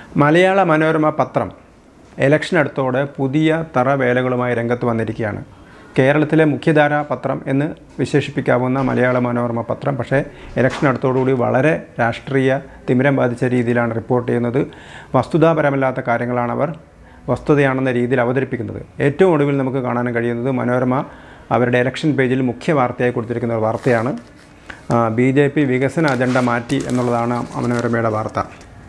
മലയാള മനോരമ പത്രം ഇലക്ഷൻ അടുത്തോടെ പുതിയ തറവേലകളുമായി രംഗത്ത് വന്നിരിക്കുകയാണ്. കേരളത്തിലെ മുഖ്യധാരാ പത്രം എന്ന് വിശേഷിപ്പിക്കാവുന്ന മലയാള മനോരമ പത്രം പക്ഷേ ഇലക്ഷൻ അടുത്തോടുകൂടി വളരെ രാഷ്ട്രീയ തിമിരം ബാധിച്ച രീതിയിലാണ് റിപ്പോർട്ട് ചെയ്യുന്നത്. വസ്തുതാപരമല്ലാത്ത കാര്യങ്ങളാണ് അവർ വസ്തുതയാണെന്ന രീതിയിൽ അവതരിപ്പിക്കുന്നത്. ഏറ്റവും ഒടുവിൽ നമുക്ക് കാണാൻ കഴിയുന്നത് മനോരമ അവരുടെ ഇലക്ഷൻ പേജിൽ മുഖ്യ വാർത്തയായി കൊടുത്തിരിക്കുന്ന ഒരു വാർത്തയാണ്. BJP വികസന അജണ്ട മാറ്റി എന്നുള്ളതാണ് മനോരമയുടെ വാർത്ത.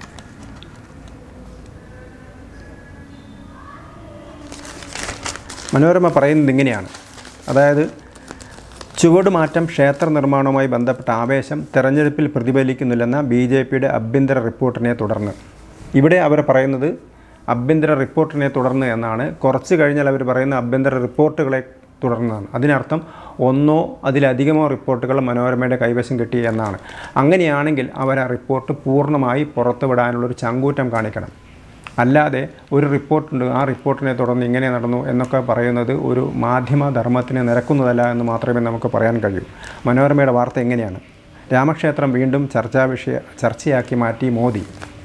മനോരമ പറയുന്നത് ഇങ്ങനെയാണ്, അതായത് ചുവടുമാറ്റം ക്ഷേത്ര നിർമ്മാണവുമായി ബന്ധപ്പെട്ട ആവേശം തെരഞ്ഞെടുപ്പിൽ പ്രതിഫലിക്കുന്നില്ലെന്ന BJPയുടെ ആഭ്യന്തര റിപ്പോർട്ടിനെ തുടർന്ന്. ഇവിടെ അവർ പറയുന്നത് ആഭ്യന്തര റിപ്പോർട്ടിനെ തുടർന്ന് എന്നാണ്. കുറച്ച് കഴിഞ്ഞാൽ അവർ പറയുന്ന ആഭ്യന്തര റിപ്പോർട്ടുകളെ തുടർന്നാണ്. അതിനർത്ഥം ഒന്നോ അതിലധികമോ റിപ്പോർട്ടുകൾ മനോരമയുടെ കൈവശം കിട്ടി എന്നാണ്. അങ്ങനെയാണെങ്കിൽ അവർ ആ റിപ്പോർട്ട് പൂർണ്ണമായി പുറത്തുവിടാനുള്ളൊരു ചങ്കൂറ്റം കാണിക്കണം. അല്ലാതെ ഒരു റിപ്പോർട്ടുണ്ട്, ആ റിപ്പോർട്ടിനെ തുടർന്ന് ഇങ്ങനെ നടന്നു എന്നൊക്കെ പറയുന്നത് ഒരു മാധ്യമധർമ്മത്തിന് നിരക്കുന്നതല്ല എന്ന് മാത്രമേ നമുക്ക് പറയാൻ കഴിയൂ. മനോരമയുടെ വാർത്ത എങ്ങനെയാണ്? രാമക്ഷേത്രം വീണ്ടും ചർച്ചയാക്കി മാറ്റി മോദി.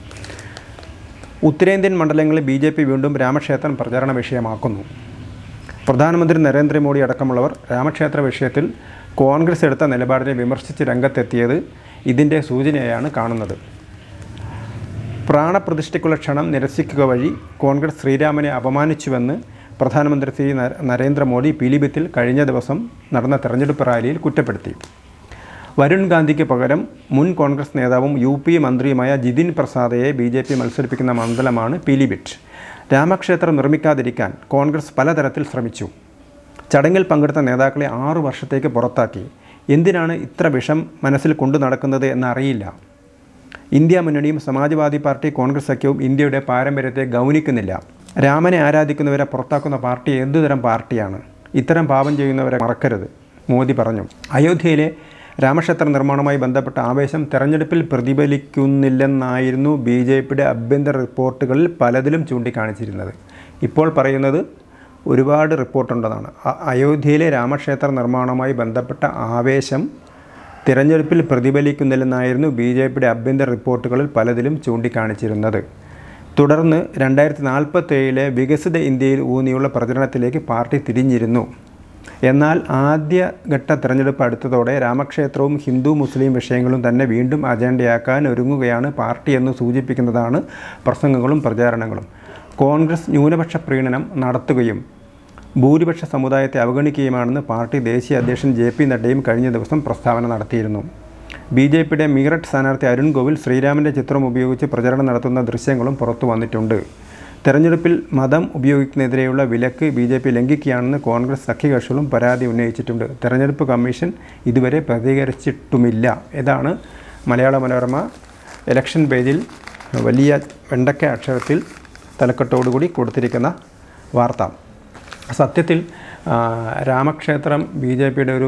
ഉത്തരേന്ത്യൻ മണ്ഡലങ്ങളിൽ BJP വീണ്ടും രാമക്ഷേത്രം പ്രചാരണ വിഷയമാക്കുന്നു. പ്രധാനമന്ത്രി നരേന്ദ്രമോദി അടക്കമുള്ളവർ രാമക്ഷേത്ര വിഷയത്തിൽ കോൺഗ്രസ് എടുത്ത നിലപാടിനെ വിമർശിച്ച് രംഗത്തെത്തിയത് ഇതിൻ്റെ സൂചനയായാണ് കാണുന്നത്. പ്രാണപ്രതിഷ്ഠയ്ക്കുള്ള ക്ഷണം നിരസിക്കുക വഴി കോൺഗ്രസ് ശ്രീരാമനെ അപമാനിച്ചുവെന്ന് പ്രധാനമന്ത്രി ശ്രീ നരേന്ദ്രമോദി പീലിഭിത്തിൽ കഴിഞ്ഞ ദിവസം നടന്ന തെരഞ്ഞെടുപ്പ് റാലിയിൽ കുറ്റപ്പെടുത്തി. വരുൺ ഗാന്ധിക്ക് പകരം മുൻ കോൺഗ്രസ് നേതാവും UP മന്ത്രിയുമായ ജിതിൻ പ്രസാദയെ BJP മത്സരിപ്പിക്കുന്ന മണ്ഡലമാണ് പീലിഭിറ്റ്. രാമക്ഷേത്രം നിർമ്മിക്കാതിരിക്കാൻ കോൺഗ്രസ് പലതരത്തിൽ ശ്രമിച്ചു. ചടങ്ങിൽ പങ്കെടുത്ത നേതാക്കളെ 6 വർഷത്തേക്ക് പുറത്താക്കി. എന്തിനാണ് ഇത്ര വിഷം മനസ്സിൽ കൊണ്ടു നടക്കുന്നത് എന്നറിയില്ല. ഇന്ത്യ മുന്നണിയും സമാജ്വാദി പാർട്ടി കോൺഗ്രസ് സഖ്യവും ഇന്ത്യയുടെ പാരമ്പര്യത്തെ ഗൗനിക്കുന്നില്ല. രാമനെ ആരാധിക്കുന്നവരെ പുറത്താക്കുന്ന പാർട്ടി എന്തുതരം പാർട്ടിയാണ്? ഇത്തരം പാപം ചെയ്യുന്നവരെ മറക്കരുത്, മോദി പറഞ്ഞു. അയോധ്യയിലെ രാമക്ഷേത്ര നിർമ്മാണവുമായി ബന്ധപ്പെട്ട ആവേശം തെരഞ്ഞെടുപ്പിൽ പ്രതിഫലിക്കുന്നില്ലെന്നായിരുന്നു BJPയുടെ ആഭ്യന്തര റിപ്പോർട്ടുകളിൽ പലതിലും ചൂണ്ടിക്കാണിച്ചിരുന്നത്. ഇപ്പോൾ പറയുന്നത് ഒരുപാട് റിപ്പോർട്ടുണ്ടെന്നാണ്. അയോധ്യയിലെ രാമക്ഷേത്ര നിർമ്മാണവുമായി ബന്ധപ്പെട്ട ആവേശം തിരഞ്ഞെടുപ്പിൽ പ്രതിഫലിക്കുന്നില്ലെന്നായിരുന്നു BJPയുടെ ആഭ്യന്തര റിപ്പോർട്ടുകളിൽ പലതിലും ചൂണ്ടിക്കാണിച്ചിരുന്നത്. തുടർന്ന് 2047 വികസിത ഇന്ത്യയിൽ ഊന്നിയുള്ള പ്രചരണത്തിലേക്ക് പാർട്ടി തിരിഞ്ഞിരുന്നു. എന്നാൽ ആദ്യഘട്ട തിരഞ്ഞെടുപ്പ് അടുത്തതോടെ രാമക്ഷേത്രവും ഹിന്ദു മുസ്ലിം വിഷയങ്ങളും തന്നെ വീണ്ടും അജണ്ടയാക്കാൻ ഒരുങ്ങുകയാണ് പാർട്ടിയെന്ന് സൂചിപ്പിക്കുന്നതാണ് പ്രസംഗങ്ങളും പ്രചാരണങ്ങളും. കോൺഗ്രസ് ന്യൂനപക്ഷ പ്രീണനം നടത്തുകയും ഭൂരിപക്ഷ സമുദായത്തെ അവഗണിക്കുകയുമാണെന്ന് പാർട്ടി ദേശീയ അധ്യക്ഷൻ JP നഡ്ഡയും കഴിഞ്ഞ ദിവസം പ്രസ്താവന നടത്തിയിരുന്നു. BJPയുടെ മീററ്റ് സ്ഥാനാർത്ഥി അരുൺ ഗോവിൽ ശ്രീരാമൻ്റെ ചിത്രം ഉപയോഗിച്ച് പ്രചരണം നടത്തുന്ന ദൃശ്യങ്ങളും പുറത്തു വന്നിട്ടുണ്ട്. തെരഞ്ഞെടുപ്പിൽ മതം ഉപയോഗിക്കുന്നതിനെതിരെയുള്ള വിലക്ക് BJP ലംഘിക്കുകയാണെന്ന് കോൺഗ്രസ് സഖ്യകക്ഷികളും പരാതി ഉന്നയിച്ചിട്ടുണ്ട്. തെരഞ്ഞെടുപ്പ് കമ്മീഷൻ ഇതുവരെ പ്രതികരിച്ചിട്ടുമില്ല. ഇതാണ് മലയാള മനോരമ ഇലക്ഷൻ പേജിൽ വലിയ വെണ്ടക്ക അക്ഷരത്തിൽ തലക്കെട്ടോടുകൂടി കൊടുത്തിരിക്കുന്ന വാർത്ത. സത്യത്തിൽ രാമക്ഷേത്രം BJPയുടെ ഒരു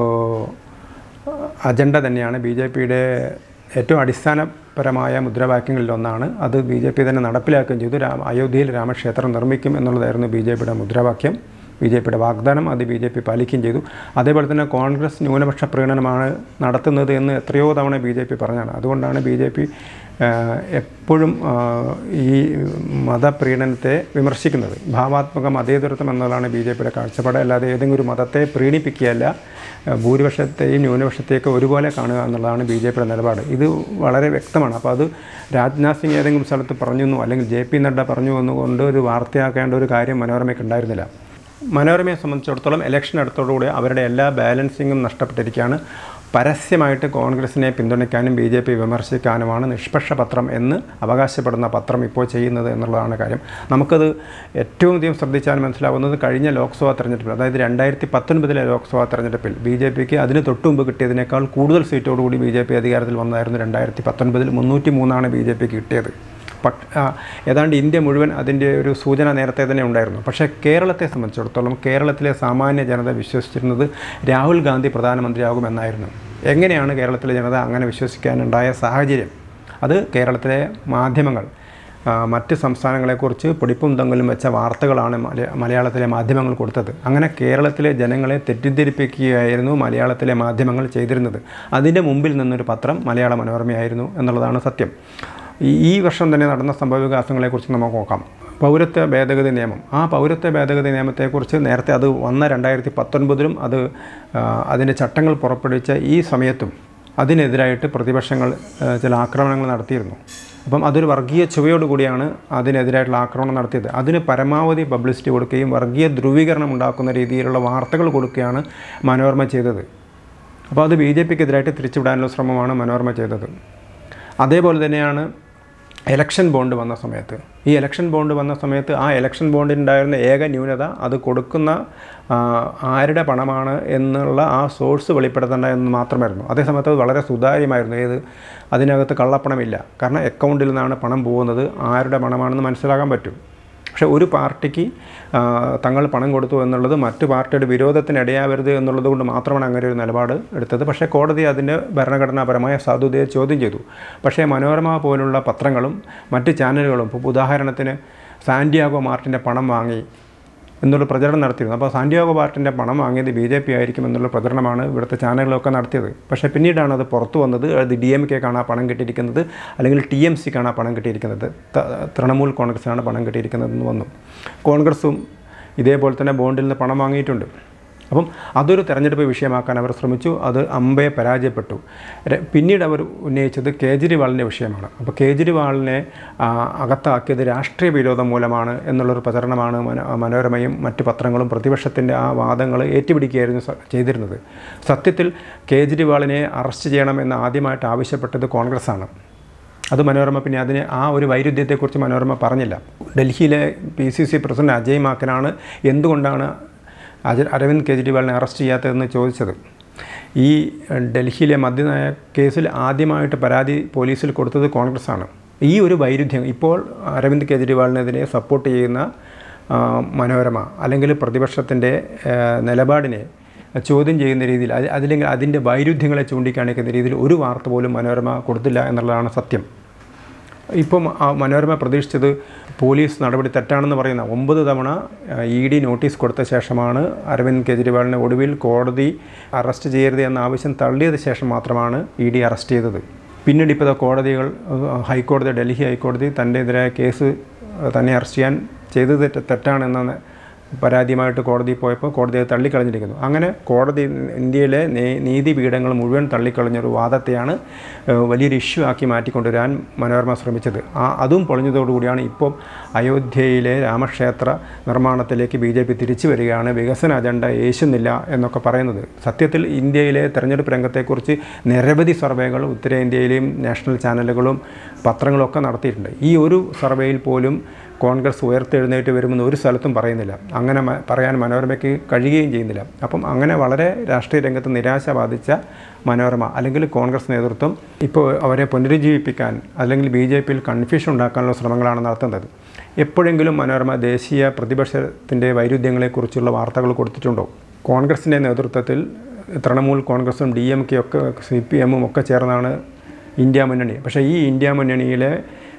അജണ്ട തന്നെയാണ്. BJPയുടെ ഏറ്റവും അടിസ്ഥാനപരമായ മുദ്രാവാക്യങ്ങളിലൊന്നാണ്. അത് BJP തന്നെ നടപ്പിലാക്കുകയും ചെയ്തു. അയോധ്യയിൽ രാമക്ഷേത്രം നിർമ്മിക്കും എന്നുള്ളതായിരുന്നു BJPയുടെ മുദ്രാവാക്യം, BJPയുടെ വാഗ്ദാനം. അത് BJP പാലിക്കുകയും ചെയ്തു. അതേപോലെ തന്നെ കോൺഗ്രസ് ന്യൂനപക്ഷ പ്രീണനമാണ് നടത്തുന്നത് എന്ന് എത്രയോ തവണ BJP പറഞ്ഞാണ്. അതുകൊണ്ടാണ് BJP എപ്പോഴും ഈ മതപ്രീണനത്തെ വിമർശിക്കുന്നത്. ഭാവാത്മക മതേതരത്വം എന്നുള്ളതാണ് BJPയുടെ കാഴ്ചപ്പാട്. അല്ലാതെ ഏതെങ്കിലും ഒരു മതത്തെ പ്രീണിപ്പിക്കുകയല്ല, ഭൂരിപക്ഷത്തെയും ന്യൂനപക്ഷത്തെയൊക്കെ ഒരുപോലെ കാണുക എന്നുള്ളതാണ് BJPയുടെ നിലപാട്. ഇത് വളരെ വ്യക്തമാണ്. അപ്പോൾ അത് രാജ്നാഥ് സിംഗ് ഏതെങ്കിലും സ്ഥലത്ത് പറഞ്ഞെന്നോ അല്ലെങ്കിൽ JP നഡ്ഡ പറഞ്ഞു എന്നുകൊണ്ട് ഒരു വാർത്തയാക്കേണ്ട ഒരു കാര്യം മനോരമയ്ക്ക് ഉണ്ടായിരുന്നില്ല. മനോരമയെ സംബന്ധിച്ചിടത്തോളം ഇലക്ഷൻ അടുത്തോടുകൂടി അവരുടെ എല്ലാ ബാലൻസിങ്ങും നഷ്ടപ്പെട്ടിരിക്കുകയാണ്. പരസ്യമായിട്ട് കോൺഗ്രസിനെ പിന്തുണയ്ക്കാനും BJP വിമർശിക്കാനുമാണ് നിഷ്പക്ഷ പത്രം എന്ന് അവകാശപ്പെടുന്ന പത്രം ഇപ്പോൾ ചെയ്യുന്നത് എന്നുള്ളതാണ് കാര്യം. നമുക്കത് ഏറ്റവും അധികം ശ്രദ്ധിച്ചാൽ മനസ്സിലാവുന്നത് കഴിഞ്ഞ ലോക്സഭാ തെരഞ്ഞെടുപ്പിൽ, അതായത് 2019 ലോക്സഭാ തെരഞ്ഞെടുപ്പിൽ BJPക്ക് അതിന് തൊട്ടുമുമ്പ് കിട്ടിയതിനേക്കാൾ കൂടുതൽ സീറ്റോടുകൂടി BJP അധികാരത്തിൽ വന്നതായിരുന്നു. 2019 303 BJPക്ക് കിട്ടിയത്. ഏതാണ്ട് ഇന്ത്യ മുഴുവൻ അതിൻ്റെ ഒരു സൂചന നേരത്തെ തന്നെ ഉണ്ടായിരുന്നു. പക്ഷേ കേരളത്തെ സംബന്ധിച്ചിടത്തോളം കേരളത്തിലെ സാമാന്യ ജനത വിശ്വസിച്ചിരുന്നത് രാഹുൽ ഗാന്ധി പ്രധാനമന്ത്രിയാകുമെന്നായിരുന്നു. എങ്ങനെയാണ് കേരളത്തിലെ ജനത അങ്ങനെ വിശ്വസിക്കാനുണ്ടായ സാഹചര്യം? അത് കേരളത്തിലെ മാധ്യമങ്ങൾ മറ്റ് സംസ്ഥാനങ്ങളെക്കുറിച്ച് പൊടിപ്പും തങ്ങലും വെച്ച വാർത്തകളാണ് മലയാളത്തിലെ മാധ്യമങ്ങൾ കൊടുത്തത്. അങ്ങനെ കേരളത്തിലെ ജനങ്ങളെ തെറ്റിദ്ധരിപ്പിക്കുകയായിരുന്നു മലയാളത്തിലെ മാധ്യമങ്ങൾ ചെയ്തിരുന്നത്. അതിൻ്റെ മുമ്പിൽ നിന്നൊരു പത്രം മലയാള മനോരമയായിരുന്നു എന്നുള്ളതാണ് സത്യം. ഈ വർഷം തന്നെ നടന്ന സംഭവവികാസങ്ങളെക്കുറിച്ച് നമുക്ക് നോക്കാം. പൗരത്വ ഭേദഗതി നിയമം. ആ പൗരത്വ ഭേദഗതി നിയമത്തെക്കുറിച്ച് നേരത്തെ അത് വന്ന 2019 അത് അതിൻ്റെ ചട്ടങ്ങൾ പുറപ്പെടുവിച്ച ഈ സമയത്തും അതിനെതിരായിട്ട് പ്രതിപക്ഷങ്ങൾ ചില ആക്രമണങ്ങൾ നടത്തിയിരുന്നു. അപ്പം അതൊരു വർഗീയ ചുവയോടുകൂടിയാണ് അതിനെതിരായിട്ടുള്ള ആക്രമണം നടത്തിയത്. അതിന് പരമാവധി പബ്ലിസിറ്റി കൊടുക്കുകയും വർഗീയ ധ്രുവീകരണം ഉണ്ടാക്കുന്ന രീതിയിലുള്ള വാർത്തകൾ കൊടുക്കുകയാണ് മനോരമ ചെയ്തത്. അപ്പോൾ അത് BJPക്കെതിരായിട്ട് തിരിച്ചുവിടാനുള്ള ശ്രമമാണ് മനോരമ ചെയ്തത്. അതേപോലെ തന്നെയാണ് ഇലക്ഷൻ ബോണ്ട് വന്ന സമയത്ത്. ഈ ഇലക്ഷൻ ബോണ്ട് വന്ന സമയത്ത് ആ ഇലക്ഷൻ ബോണ്ടിനുണ്ടായിരുന്ന ഏക ന്യൂനത അത് കൊടുക്കുന്ന ആരുടെ പണമാണ് എന്നുള്ള ആ സോഴ്സ് വെളിപ്പെടുത്തേണ്ട എന്ന് മാത്രമായിരുന്നു. അതേസമയത്ത് അത് വളരെ സുതാര്യമായിരുന്നു. അതിനകത്ത് കള്ളപ്പണമില്ല. കാരണം അക്കൗണ്ടിൽ നിന്നാണ് പണം പോകുന്നത്, ആരുടെ പണമാണെന്ന് മനസ്സിലാക്കാൻ പറ്റും. പക്ഷേ ഒരു പാർട്ടിക്ക് തങ്ങൾ പണം കൊടുത്തു എന്നുള്ളത് മറ്റു പാർട്ടിയുടെ വിരോധത്തിനിടയാവരുത് എന്നുള്ളത് കൊണ്ട് മാത്രമാണ് അങ്ങനെ ഒരു നിലപാട് എടുത്തത്. പക്ഷേ കോടതി അതിൻ്റെ ഭരണഘടനാപരമായ സാധുതയെ ചോദ്യം ചെയ്തു. പക്ഷേ മനോരമ പോലുള്ള പത്രങ്ങളും മറ്റ് ചാനലുകളും, ഇപ്പോൾ ഉദാഹരണത്തിന് സാന്റിയാഗോ മാർട്ടിൻ്റെ പണം വാങ്ങി എന്നുള്ള പ്രചരണം നടത്തിയിരുന്നു. അപ്പോൾ സാന്റിയാഗോ മാർട്ടിൻ്റെ പണം വാങ്ങിയത് BJP ആയിരിക്കും എന്നുള്ള പ്രചരണമാണ് ഇവിടുത്തെ ചാനലുകളൊക്കെ നടത്തിയത്. പക്ഷേ പിന്നീടാണ് അത് പുറത്തു വന്നത്. അത് DMKക്കാണ് ആ പണം കിട്ടിയിരിക്കുന്നത്, അല്ലെങ്കിൽ TMCക്കാണ് ആ പണം കിട്ടിയിരിക്കുന്നത്, തൃണമൂൽ കോൺഗ്രസ്സിനാണ് പണം കിട്ടിയിരിക്കുന്നതെന്ന് വന്നു. കോൺഗ്രസും ഇതേപോലെ തന്നെ ബോണ്ടിൽ നിന്ന് പണം വാങ്ങിയിട്ടുണ്ട്. അപ്പം അതൊരു തെരഞ്ഞെടുപ്പ് വിഷയമാക്കാൻ അവർ ശ്രമിച്ചു. അത് അമ്പയെ പരാജയപ്പെട്ടു. പിന്നീട് അവർ ഉന്നയിച്ചത് കേജ്രിവാളിൻ്റെ വിഷയമാണ്. അപ്പോൾ കേജ്രിവാളിനെ അകത്താക്കിയത് രാഷ്ട്രീയ വിരോധം മൂലമാണ് എന്നുള്ളൊരു പ്രചരണമാണ് മനോരമയും മറ്റ് പത്രങ്ങളും പ്രതിപക്ഷത്തിൻ്റെ ആ വാദങ്ങൾ ഏറ്റുപിടിക്കുകയായിരുന്നു ചെയ്തിരുന്നത്. സത്യത്തിൽ കേജ്രിവാളിനെ അറസ്റ്റ് ചെയ്യണമെന്ന് ആദ്യമായിട്ട് ആവശ്യപ്പെട്ടത് കോൺഗ്രസ്സാണ്. അത് മനോരമ പിന്നെ അതിന് ആ ഒരു വൈരുദ്ധ്യത്തെക്കുറിച്ച് മനോരമ പറഞ്ഞില്ല. ഡൽഹിയിലെ PCC പ്രസിഡന്റ് അജയ് മാക്കനാണ് എന്തുകൊണ്ടാണ് അരവിന്ദ് കെജ്രിവാളിനെ അറസ്റ്റ് ചെയ്യാത്തതെന്ന് ചോദിച്ചത്. ഈ ഡൽഹിയിലെ മദ്യനയ കേസിൽ ആദ്യമായിട്ട് പരാതി പോലീസിൽ കൊടുത്തത് കോൺഗ്രസ്സാണ്. ഈ ഒരു വൈരുദ്ധ്യം ഇപ്പോൾ അരവിന്ദ് കെജ്രിവാളിനെതിരെ സപ്പോർട്ട് ചെയ്യുന്ന മനോരമ അല്ലെങ്കിൽ പ്രതിപക്ഷത്തിൻ്റെ നിലപാടിനെ ചോദ്യം ചെയ്യുന്ന രീതിയിൽ അതില്ലെങ്കിൽ അതിൻ്റെ വൈരുദ്ധ്യങ്ങളെ ചൂണ്ടിക്കാണിക്കുന്ന രീതിയിൽ ഒരു വാർത്ത പോലും മനോരമ കൊടുത്തില്ല എന്നുള്ളതാണ് സത്യം. ഇപ്പം മനോരമ പ്രതീക്ഷിച്ചത് പോലീസ് നടപടി തെറ്റാണെന്ന് പറയുന്ന 9 തവണ ED നോട്ടീസ് കൊടുത്ത ശേഷമാണ് അരവിന്ദ് കെജ്രിവാളിനെ ഒടുവിൽ കോടതി അറസ്റ്റ് ചെയ്യരുത് എന്ന ആവശ്യം തള്ളിയത് ശേഷം മാത്രമാണ് ED അറസ്റ്റ് ചെയ്തത്. പിന്നീട് ഇപ്പോൾ കോടതികൾ ഹൈക്കോടതി, ഡൽഹി ഹൈക്കോടതി തൻ്റെ എതിരായ കേസ് തന്നെ അറസ്റ്റ് ചെയ്യാൻ ചെയ്തത് തെറ്റാണെന്ന പരാതിയുമായിട്ട് കോടതി പോയപ്പോൾ കോടതി അത് തള്ളിക്കളഞ്ഞിരിക്കുന്നു. അങ്ങനെ കോടതി ഇന്ത്യയിലെ നീതിപീഠങ്ങൾ മുഴുവൻ തള്ളിക്കളഞ്ഞൊരു വാദത്തെയാണ് വലിയൊരു ഇഷ്യൂ ആക്കി മാറ്റിക്കൊണ്ടുവരാൻ മനോരമ ശ്രമിച്ചത്. അതും പൊളിഞ്ഞതോടുകൂടിയാണ് ഇപ്പോൾ അയോധ്യയിലെ രാമക്ഷേത്ര നിർമ്മാണത്തിലേക്ക് BJP തിരിച്ചു വരികയാണ്, വികസന അജണ്ട യേശുന്നില്ല എന്നൊക്കെ പറയുന്നത്. സത്യത്തിൽ ഇന്ത്യയിലെ തെരഞ്ഞെടുപ്പ് രംഗത്തെക്കുറിച്ച് നിരവധി സർവേകൾ ഉത്തരേന്ത്യയിലെയും നാഷണൽ ചാനലുകളും പത്രങ്ങളും ഒക്കെ നടത്തിയിട്ടുണ്ട്. ഈ ഒരു സർവേയിൽ പോലും കോൺഗ്രസ് ഉയർത്തെഴുന്നേറ്റ് വരുമെന്ന് ഒരു സ്ഥലത്തും പറയുന്നില്ല. അങ്ങനെ പറയാൻ മനോരമയ്ക്ക് കഴിയുകയും ചെയ്യുന്നില്ല. അപ്പം അങ്ങനെ വളരെ രാഷ്ട്രീയ രംഗത്ത് നിരാശ ബാധിച്ച മനോരമ അല്ലെങ്കിൽ കോൺഗ്രസ് നേതൃത്വം ഇപ്പോൾ അവരെ പുനരുജ്ജീവിപ്പിക്കാൻ അല്ലെങ്കിൽ BJPയിൽ കൺഫ്യൂഷൻ ഉണ്ടാക്കാനുള്ള ശ്രമങ്ങളാണ് നടത്തുന്നത്. എപ്പോഴെങ്കിലും മനോരമ ദേശീയ പ്രതിപക്ഷത്തിൻ്റെ വൈരുദ്ധ്യങ്ങളെക്കുറിച്ചുള്ള വാർത്തകൾ കൊടുത്തിട്ടുണ്ടോ? കോൺഗ്രസിൻ്റെ നേതൃത്വത്തിൽ തൃണമൂൽ കോൺഗ്രസും DMK ഒക്കെ CPM ഒക്കെ ചേർന്നാണ് ഇന്ത്യ മുന്നണി. പക്ഷേ ഈ ഇന്ത്യ മുന്നണിയിലെ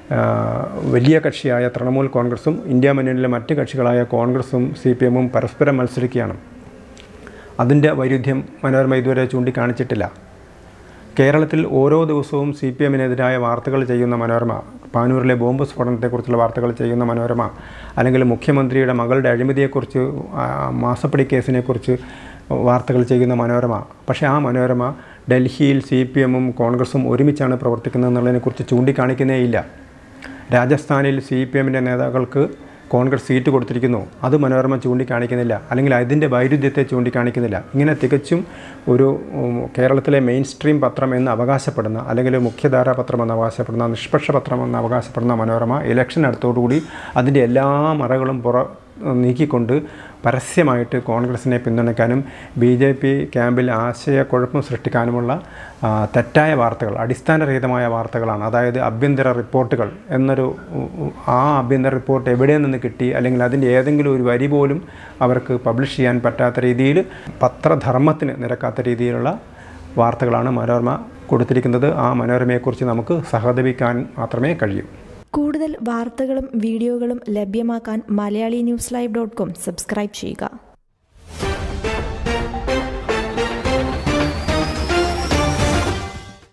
വലിയ കക്ഷിയായ തൃണമൂൽ കോൺഗ്രസും ഇന്ത്യ മുന്നണിയിലെ മറ്റ് കക്ഷികളായ കോൺഗ്രസും CPM പരസ്പരം മത്സരിക്കുകയാണ്. അതിൻ്റെ വൈരുദ്ധ്യം മനോരമ ഇതുവരെ ചൂണ്ടിക്കാണിച്ചിട്ടില്ല. കേരളത്തിൽ ഓരോ ദിവസവും CPMനെതിരായ വാർത്തകൾ ചെയ്യുന്ന മനോരമ, പാനൂരിലെ ബോംബ് സ്ഫോടനത്തെക്കുറിച്ചുള്ള വാർത്തകൾ ചെയ്യുന്ന മനോരമ, അല്ലെങ്കിൽ മുഖ്യമന്ത്രിയുടെ മകളുടെ അഴിമതിയെക്കുറിച്ച്, മാസപ്പടി കേസിനെക്കുറിച്ച് വാർത്തകൾ ചെയ്യുന്ന മനോരമ. പക്ഷേ ആ മനോരമ ഡൽഹിയിൽ CPMും കോൺഗ്രസും ഒരുമിച്ചാണ് പ്രവർത്തിക്കുന്നത് എന്നുള്ളതിനെക്കുറിച്ച് ചൂണ്ടിക്കാണിക്കുന്നേയില്ല. രാജസ്ഥാനിൽ CPMൻ്റെ നേതാക്കൾക്ക് കോൺഗ്രസ് സീറ്റ് കൊടുത്തിരിക്കുന്നു, അത് മനോരമ ചൂണ്ടിക്കാണിക്കുന്നില്ല, അല്ലെങ്കിൽ അതിൻ്റെ വൈരുദ്ധ്യത്തെ ചൂണ്ടിക്കാണിക്കുന്നില്ല. ഇങ്ങനെ തികച്ചും ഒരു കേരളത്തിലെ മെയിൻ സ്ട്രീം പത്രം എന്ന് അവകാശപ്പെടുന്ന, അല്ലെങ്കിൽ മുഖ്യധാരാ പത്രം എന്ന് അവകാശപ്പെടുന്ന, നിഷ്പക്ഷ പത്രം എന്ന് അവകാശപ്പെടുന്ന മനോരമ ഇലക്ഷൻ അടുത്തോടുകൂടി അതിൻ്റെ എല്ലാ മറകളും നീക്കിക്കൊണ്ട് പരസ്യമായിട്ട് കോൺഗ്രസിനെ പിന്തുണയ്ക്കാനും BJP ക്യാമ്പിൽ ആശയക്കുഴപ്പം സൃഷ്ടിക്കാനുമുള്ള തെറ്റായ വാർത്തകൾ, അടിസ്ഥാനരഹിതമായ വാർത്തകളാണ്. അതായത് ആഭ്യന്തര റിപ്പോർട്ടുകൾ എന്നൊരു ആഭ്യന്തര റിപ്പോർട്ട് എവിടെ നിന്ന് കിട്ടി, അല്ലെങ്കിൽ അതിൻ്റെ ഏതെങ്കിലും ഒരു വരി പോലും അവർക്ക് പബ്ലിഷ് ചെയ്യാൻ പറ്റാത്ത രീതിയിൽ, പത്രധർമ്മത്തിന് നിരക്കാത്ത രീതിയിലുള്ള വാർത്തകളാണ് മനോരമ കൊടുത്തിരിക്കുന്നത്. ആ മനോരമയെക്കുറിച്ച് നമുക്ക് സഹതപിക്കാൻ മാത്രമേ കഴിയൂ. കൂടുതൽ വാർത്തകളും വീഡിയോകളും ലഭ്യമാക്കാൻ MalayaliNewsLive.com സബ്സ്ക്രൈബ് ചെയ്യുക.